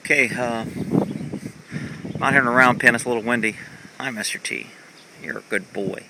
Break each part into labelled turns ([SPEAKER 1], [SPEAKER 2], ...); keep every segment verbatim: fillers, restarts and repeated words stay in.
[SPEAKER 1] Okay, uh, I'm out here in a round pen. It's a little windy. Hi, Mister T. You're a good boy.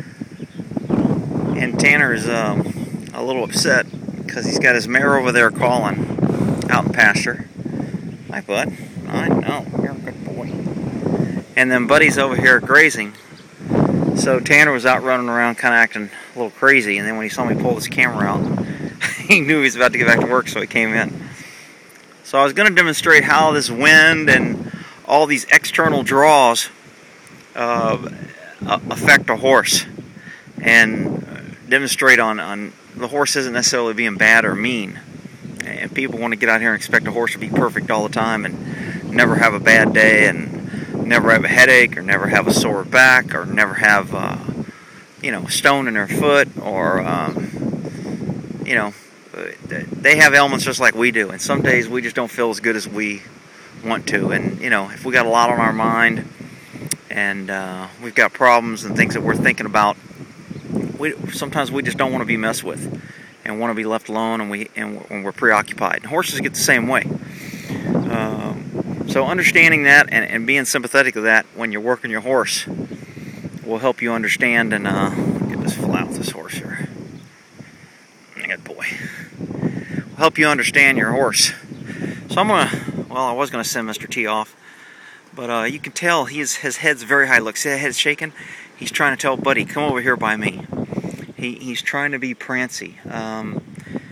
[SPEAKER 1] And Tanner is um, a little upset because he's got his mare over there calling out in pasture. Hi, bud. I know. You're a good boy. And then Buddy's over here grazing. So Tanner was out running around kind of acting a little crazy. And then when he saw me pull this camera out, he knew he was about to get back to work, so he came in. So I was going to demonstrate how this wind and all these external draws uh, affect a horse, and demonstrate on, on the horse isn't necessarily being bad or mean. And people want to get out here and expect a horse to be perfect all the time and never have a bad day and never have a headache or never have a sore back or never have uh, you know, a stone in their foot or um, you know, they have ailments just like we do, and some days we just don't feel as good as we want to. And you know, if we got a lot on our mind and uh, we've got problems and things that we're thinking about, we sometimes we just don't want to be messed with and want to be left alone, and we and when we're preoccupied. And horses get the same way. Um, so understanding that and, and being sympathetic to that when you're working your horse will help you understand. And uh, get this flat with this horse here. Good boy. Will help you understand your horse. So I'm gonna, well, I was gonna send Mister T off, but uh, you can tell he's, his head's very high. Look, see that head's shaking? He's trying to tell Buddy, come over here by me. He, he's trying to be prancy. Um,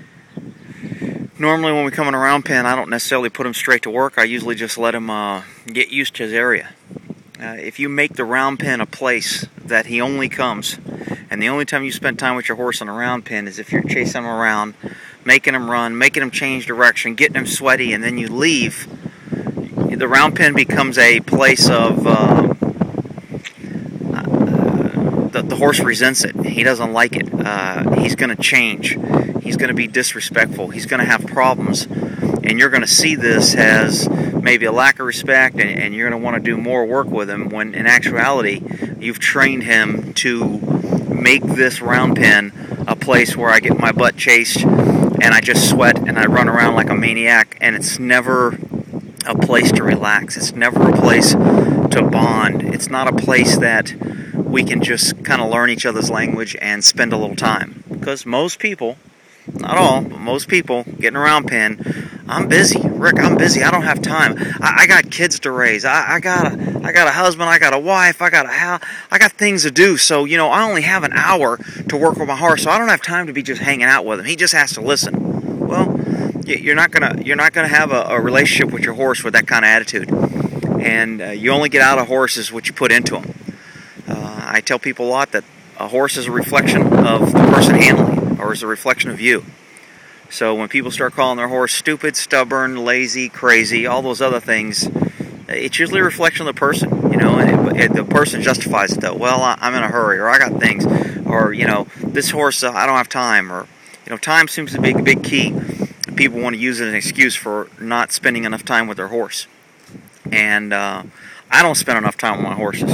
[SPEAKER 1] normally when we come in a round pen, I don't necessarily put him straight to work. I usually just let him uh, get used to his area. Uh, if you make the round pen a place that he only comes, and the only time you spend time with your horse on a round pen is if you're chasing him around, making him run, making him change direction, getting him sweaty, and then you leave, the round pen becomes a place of, uh, uh, the, the horse resents it. He doesn't like it. Uh, he's going to change. He's going to be disrespectful. He's going to have problems. And you're going to see this as maybe a lack of respect, and, and you're going to want to do more work with him, when in actuality, you've trained him to make this round pen a place where I get my butt chased and I just sweat and I run around like a maniac, and it's never a place to relax. It's never a place to bond. It's not a place that we can just kind of learn each other's language and spend a little time. Because most people, not all, but most people getting a round pen, I'm busy, Rick. I'm busy. I don't have time. I, I got kids to raise. I, I got a, I got a husband. I got a wife. I got a house. I got things to do. So you know, I only have an hour to work with my horse. So I don't have time to be just hanging out with him. He just has to listen. Well, you're not gonna, you're not gonna have a, a relationship with your horse with that kind of attitude. And uh, you only get out of horses what you put into them. Uh, I tell people a lot that a horse is a reflection of the person handling, or is a reflection of you. So when people start calling their horse stupid, stubborn, lazy, crazy, all those other things, it's usually a reflection of the person, you know, and it, it, the person justifies it though. Well, I, I'm in a hurry, or I got things, or, you know, this horse, uh, I don't have time, or, you know, time seems to be a big key. People want to use it as an excuse for not spending enough time with their horse. And uh, I don't spend enough time with my horses.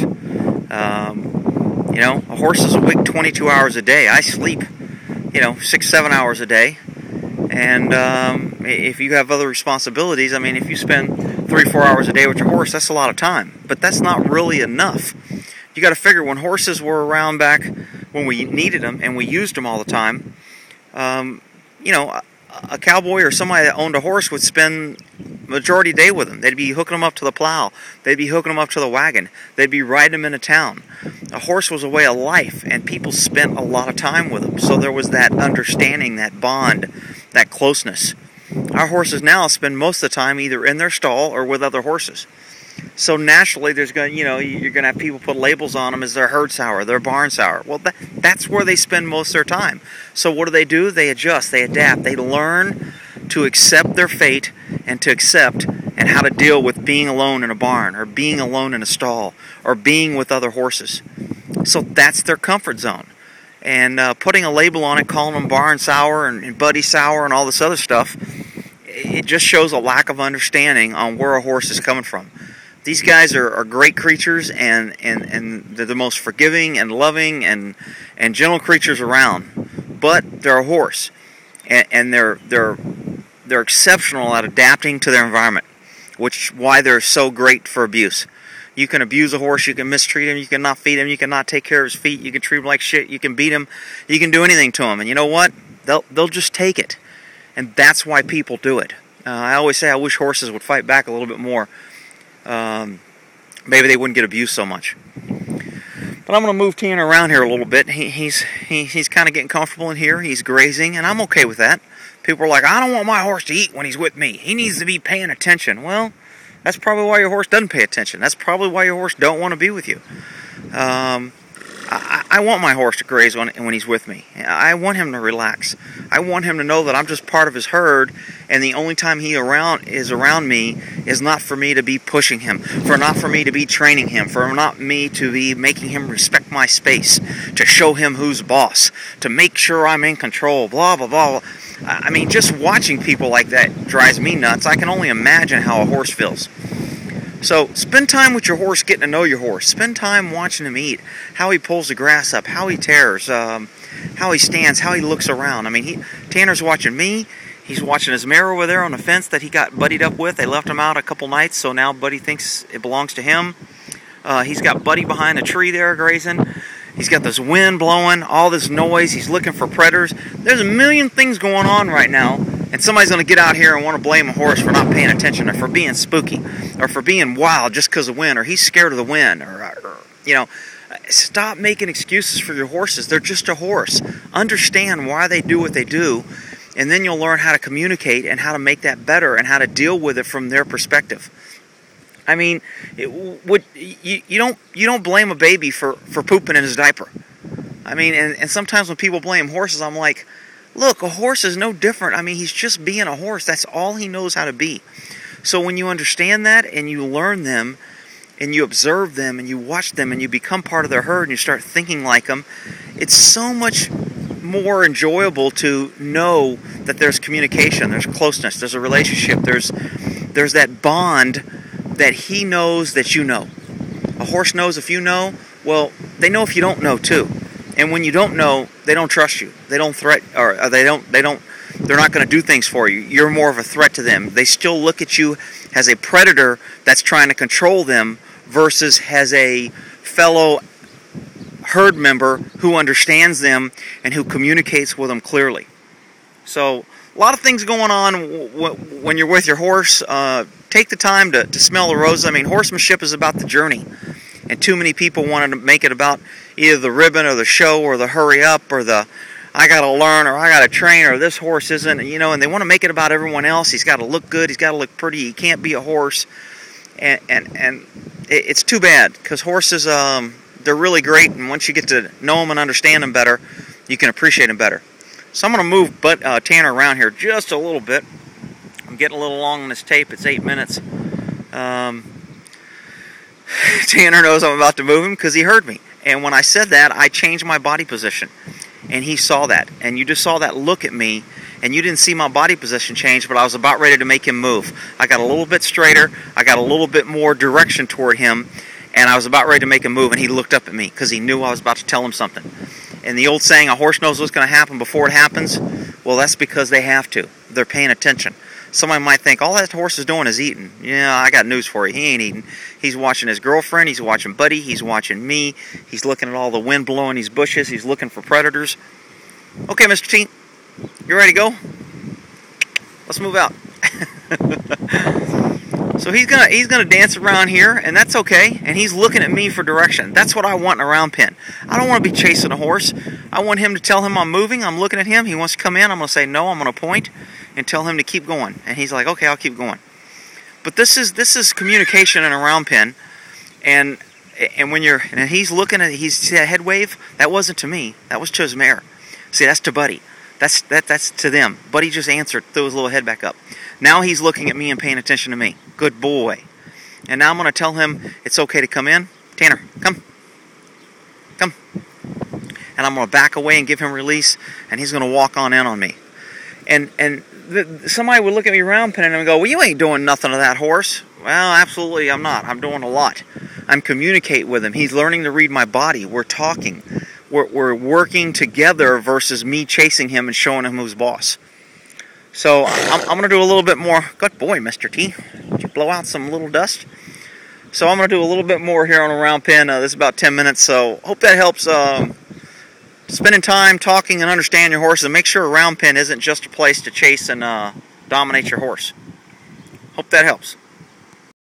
[SPEAKER 1] Um, you know, a horse is awake twenty-two hours a day. I sleep, you know, six, seven hours a day. And um, if you have other responsibilities, I mean, if you spend three, four hours a day with your horse, that's a lot of time. But that's not really enough. You got to figure, when horses were around back when we needed them and we used them all the time, um, you know, a, a cowboy or somebody that owned a horse would spend majority day with them. They'd be hooking them up to the plow. They'd be hooking them up to the wagon. They'd be riding them into town. A horse was a way of life, and people spent a lot of time with them. So there was that understanding, that bond, that closeness. Our horses now spend most of the time either in their stall or with other horses. So naturally, there's going, you know, you're going to have people put labels on them as their herd sour, their barn sour. Well, that, that's where they spend most of their time. So what do they do? They adjust, they adapt, they learn to accept their fate and to accept and how to deal with being alone in a barn, or being alone in a stall, or being with other horses. So that's their comfort zone. And uh, putting a label on it, calling them barn sour and, and buddy sour and all this other stuff, it just shows a lack of understanding on where a horse is coming from. These guys are, are great creatures, and, and, and they're the most forgiving and loving and, and gentle creatures around. But they're a horse, and, and they're, they're, they're exceptional at adapting to their environment. which why they're so great for abuse. You can abuse a horse, you can mistreat him, you can not feed him, you can not take care of his feet, you can treat him like shit, you can beat him, you can do anything to him. And you know what? They'll, they'll just take it. And that's why people do it. Uh, I always say I wish horses would fight back a little bit more. Um, maybe they wouldn't get abused so much. But I'm going to move Tanner around here a little bit. He, he's he, he's kind of getting comfortable in here. He's grazing, and I'm okay with that. People are like, I don't want my horse to eat when he's with me. He needs to be paying attention. Well, that's probably why your horse doesn't pay attention. That's probably why your horse don't want to be with you. Um, I, I want my horse to graze when, when he's with me. I want him to relax. I want him to know that I'm just part of his herd, and the only time he around is around me is not for me to be pushing him, for not for me to be training him, for not me to be making him respect my space, to show him who's boss, to make sure I'm in control, blah, blah, blah. I mean, just watching people like that drives me nuts. I can only imagine how a horse feels. So spend time with your horse, getting to know your horse. Spend time watching him eat, how he pulls the grass up, how he tears, um, how he stands, how he looks around. I mean, he, Tanner's watching me. He's watching his mare over there on the fence that he got buddied up with. They left him out a couple nights, so now Buddy thinks it belongs to him. Uh, he's got Buddy behind a tree there grazing. He's got this wind blowing, all this noise. He's looking for predators. There's a million things going on right now, and somebody's going to get out here and want to blame a horse for not paying attention, or for being spooky, or for being wild just because of wind, or he's scared of the wind, or, or, you know, stop making excuses for your horses. They're just a horse. Understand why they do what they do, and then you'll learn how to communicate and how to make that better and how to deal with it from their perspective. I mean, it would you, you don't you don't blame a baby for, for pooping in his diaper. I mean, and, and sometimes when people blame horses, I'm like, look, a horse is no different. I mean, he's just being a horse. That's all he knows how to be. So when you understand that and you learn them and you observe them and you watch them and you become part of their herd and you start thinking like them, it's so much more enjoyable to know that there's communication, there's closeness, there's a relationship, there's there's that bond that he knows that you know. A horse knows if you know, well, they know if you don't know too. And when you don't know, they don't trust you. They don't threat, or they don't, they don't, they're not going to do things for you. You're more of a threat to them. They still look at you as a predator that's trying to control them versus as a fellow herd member who understands them and who communicates with them clearly. So a lot of things going on w w when you're with your horse. Uh, take the time to, to smell the roses. I mean, horsemanship is about the journey. And too many people wanted to make it about either the ribbon or the show or the hurry up or the I got to learn or I got to train or this horse isn't, you know, and they want to make it about everyone else. He's got to look good. He's got to look pretty. He can't be a horse. And, and, and it, it's too bad because horses, um, they're really great. And once you get to know them and understand them better, you can appreciate them better. So I'm going to move but, uh, Tanner around here just a little bit. I'm getting a little long on this tape. It's eight minutes. Um, Tanner knows I'm about to move him because he heard me. And when I said that, I changed my body position. And he saw that. And you just saw that look at me. And you didn't see my body position change, but I was about ready to make him move. I got a little bit straighter. I got a little bit more direction toward him. And I was about ready to make him move. And he looked up at me because he knew I was about to tell him something. And the old saying, a horse knows what's going to happen before it happens. Well, that's because they have to. They're paying attention. Somebody might think, all that horse is doing is eating. Yeah, I got news for you. He ain't eating. He's watching his girlfriend. He's watching Buddy. He's watching me. He's looking at all the wind blowing these bushes. He's looking for predators. Okay, Mister T, you ready to go? Let's move out. So he's gonna he's gonna dance around here, and that's okay. And he's looking at me for direction. That's what I want in a round pen. I don't want to be chasing a horse. I want him to tell him I'm moving. I'm looking at him. He wants to come in. I'm gonna say no. I'm gonna point and tell him to keep going. And he's like, okay, I'll keep going. But this is this is communication in a round pen, and and when you're and he's looking at he's see that head wave. That wasn't to me. That was to his mare. See, that's to Buddy. That's that that's to them. Buddy just answered, threw his little head back up. Now he's looking at me and paying attention to me. Good boy. And now I'm going to tell him it's okay to come in. Tanner, come. Come. And I'm going to back away and give him release, and he's going to walk on in on me. And and the, somebody would look at me round penning and go, well, you ain't doing nothing to that horse. Well, absolutely I'm not. I'm doing a lot. I'm communicating with him. He's learning to read my body. We're talking. We're, we're working together versus me chasing him and showing him who's boss. So I'm, I'm going to do a little bit more. Good boy, Mister T. Did you blow out some little dust? So I'm going to do a little bit more here on a round pen. Uh, this is about ten minutes, so hope that helps. Um, spending time talking and understanding your horse, and make sure a round pen isn't just a place to chase and uh, dominate your horse. Hope that helps.